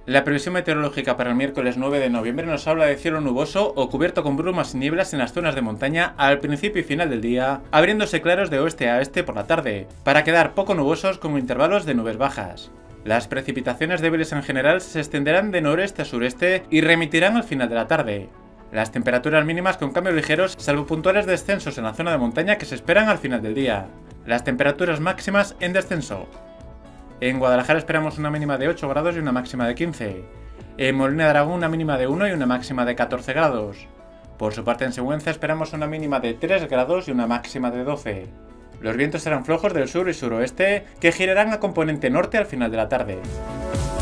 La previsión meteorológica para el miércoles 9 de noviembre nos habla de cielo nuboso o cubierto con brumas y nieblas en las zonas de montaña al principio y final del día, abriéndose claros de oeste a este por la tarde, para quedar poco nubosos con intervalos de nubes bajas. Las precipitaciones débiles en general se extenderán de noreste a sureste y remitirán al final de la tarde. Las temperaturas mínimas con cambios ligeros, salvo puntuales descensos en la zona de montaña que se esperan al final del día. Las temperaturas máximas en descenso. En Guadalajara esperamos una mínima de 8 grados y una máxima de 15. En Molina de Aragón una mínima de 1 y una máxima de 14 grados. Por su parte en Sigüenza esperamos una mínima de 3 grados y una máxima de 12. Los vientos serán flojos del sur y suroeste que girarán a componente norte al final de la tarde.